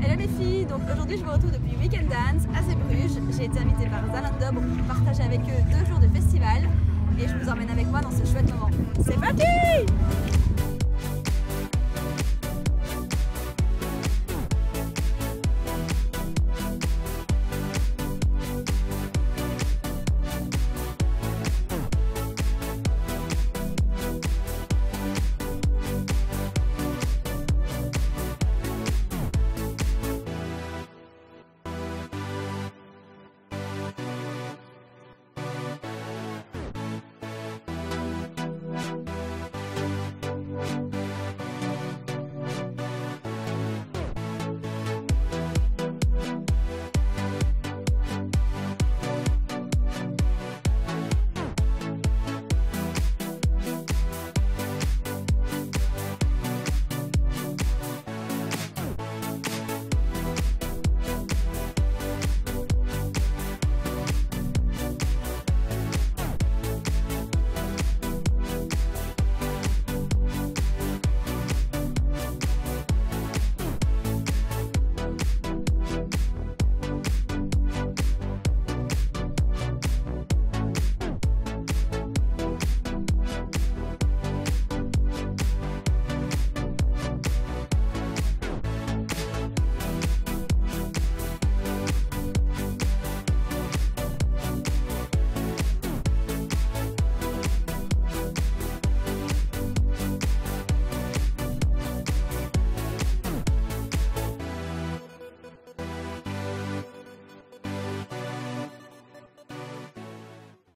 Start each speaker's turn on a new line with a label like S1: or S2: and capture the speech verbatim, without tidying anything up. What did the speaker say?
S1: Hello les filles, donc aujourd'hui je me retrouve depuis Weekend Dance à Zeebrugge. J'ai été invitée par Zalando pour partager avec eux deux jours de festival et je vous emmène avec moi dans ce chouette moment. C'est parti!